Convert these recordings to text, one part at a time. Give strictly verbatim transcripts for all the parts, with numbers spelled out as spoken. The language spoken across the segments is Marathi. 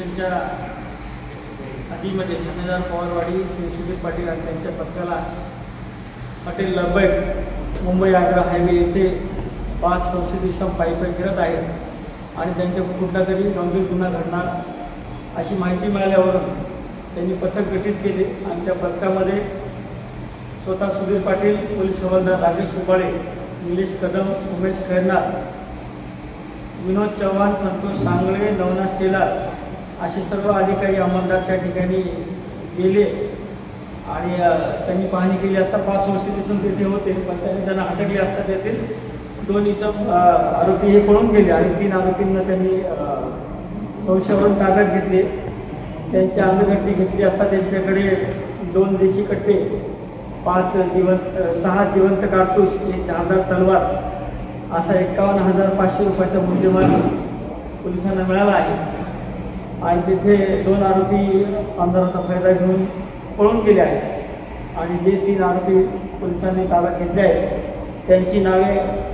स्टेशनच्या हद्दीमध्ये ठाणेदार पवारवाडी श्री सुधीर पाटील आणि त्यांच्या पथकाला हॉटेल लंबैक मुंबई आग्रा हायवे येथे पाच संशयित इसम पायी पायी फिरत आहेत आणि त्यांच्या कुठला तरी गंभीर गुन्हा घडणार अशी माहिती मिळाल्यावरून त्यांनी पथक गठीत केले आणि त्या पथकामध्ये स्वतः सुधीर पाटील, पोलीस हवालदार राजेश उबाळे, निलेश कदम, उमेश खैरनार, विनोद चव्हाण, संतोष सांगळे, नवनाथ शेलार असे सर्व अधिकारी अंमलदार त्या ठिकाणी गेले आणि त्यांनी पाहणी केली असता पाच संशयित इसम तेथे होते, पण त्यांनी त्यांना अटकले असता त्यातील दोन इसम आरोपी हे पळून गेले आणि तीन आरोपींना त्यांनी संशयावरून ताब्यात घेतले. त्यांची अंगझडती घेतली असता त्यांच्याकडे दोन देशी कट्टे, पाच जिवंत सहा जिवंत कारतूस, एक धारदार तलवार असा एक्कावन्न हजार पाचशे रुपयाचा मुद्देमाल पोलिसांना मिळाला आहे आणि तिथे दोन आरोपी अंधाराचा फायदा घेऊन पळून गेले आहेत आणि जे तीन आरोपी पोलिसांनी ताब्यात घेतले आहेत त्यांची नावे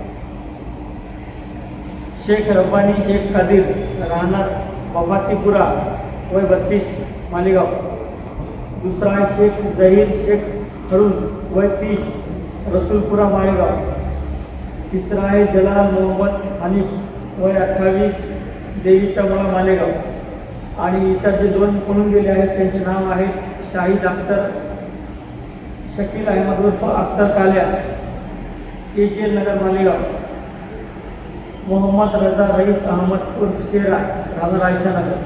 शेख रब्बानी शेख कादिर, राहणार बबातीपुरा, वय बत्तीस, मालेगाव. दुसरा आहे शेख जहीर शेख हरून, वय तीस, रसूलपुरा, मालेगाव. तिसरा आहे जलाल मोहम्मद हनीफ, वय अठ्ठावीस, देवीचा मुळा, मालेगाव. आणि इतर जे दोन पळून गेले आहेत त्यांचे नाव आहेत शाहिद अख्तर, शकील अहमद उर्फ Akhtar Kalya, K G L Nagar, Malegaon. Mohammad Raza Rais Ahmad उर्फ शेरा, राहणार आयशा नगर.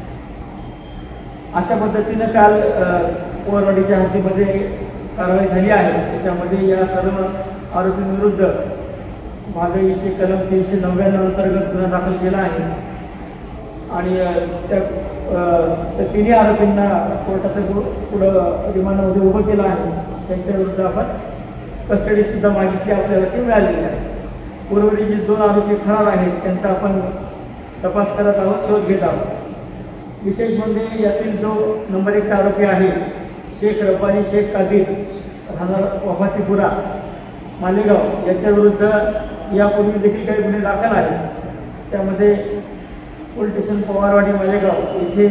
अशा पद्धतीनं काल पवारवाडीच्या हद्दीमध्ये कारवाई झाली आहे. त्याच्यामध्ये या सर्व आरोपींविरुद्ध भागईचे कलम तीनशे नव्याण्णव अंतर्गत गुन्हा दाखल केला आहे आणि त्या त्या तिन्ही आरोपींना कोर्टात पुढं रिमांडमध्ये उभं केलं आहे. त्यांच्याविरुद्ध आपण कस्टडीसुद्धा मागितली, आपल्याला ती मिळालेली आहे. उर्वरित जे दोन आरोपी फरार आहेत त्यांचा आपण तपास करत आहोत, शोध घेत आहोत. विशेष म्हणजे यातील जो नंबर एकचा आरोपी आहे शेख रब्बानी शेख कादिर, राहणार वफातीपुरा, मालेगाव, याच्याविरुद्ध यापूर्वी देखील काही गुन्हे दाखल आहेत. त्यामध्ये पोलीस स्टेशन पवारवाडी मालेगाव येथे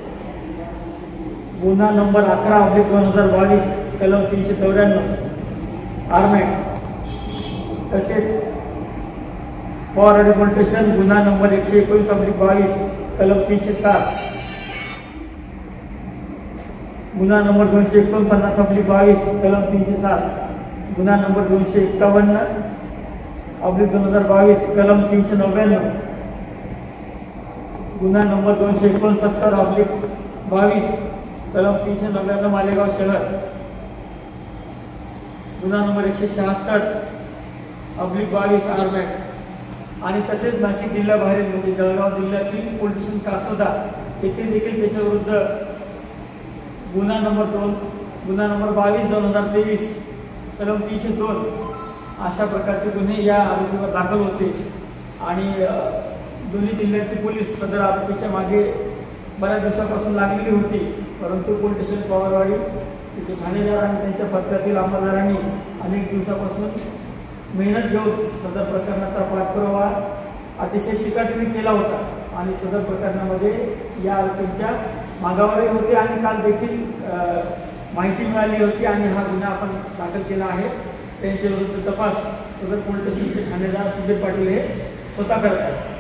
गुन्हा नंबर अकरा ऑब्लिक दोन हजार बावीस कलम तीनशे चौऱ्याण्णव आर्मेट, तसेच पवारवाडी पोलीस स्टेशन गुन्हा नंबर एकशे एकोणीस ऑब्लिक बावीस कलम तीनशे सात, गुन्हा नंबर दोनशे एकोणपन्नास ऑब्लिक बावीस कलम तीनशे सात, गुन्हा नंबर दोनशे एक्कावन्न ऑब्लिक दोन हजार बावीस कलम तीनशे नव्याण्णव, गुन्हा नंबर दोनशे एकोणसत्तर ऑब्लिक बावीस कलम तीनशे नव्याण्णव मालेगाव शहर, गुन्हा नंबर एकशे शहात्तर ऑब्लिक बावीस आरमॅट आणि तसेच नाशिक जिल्ह्याबाहेर म्हणजे जळगाव जिल्ह्यातील पोलीस स्टेशन कासोदा येथे देखील त्याच्याविरुद्ध गुन्हा नंबर दोन गुन्हा नंबर बावीस दोन हजार तेवीस कलम तीनशे दोन अशा प्रकारचे गुन्हे या आरोपीवर दाखल होते आणि दोन्ही जिल्ह्यातील पोलीस सदर आरोपीच्या मागे बऱ्याच दिवसापासून लागलेली होती. परंतु पोलीस स्टेशन पवारवाडी तिथे ठाणेदार आणि त्यांच्या पथकातील अंमलदारांनी अनेक दिवसापासून मेहनत घेऊन सदर प्रकरणाचा पाठपुरावा अतिशय चिकाटीने केला होता आणि सदर प्रकरणामध्ये या आरोपींच्या मागावरही होते आणि काल देखील माहिती मिळाली होती आणि हा गुन्हा आपण दाखल केला आहे. त्यांच्या विरुद्ध तपास सदर पोलीस स्टेशनचे ठाणेदार सुधीर पाटील हे स्वतः करत आहेत.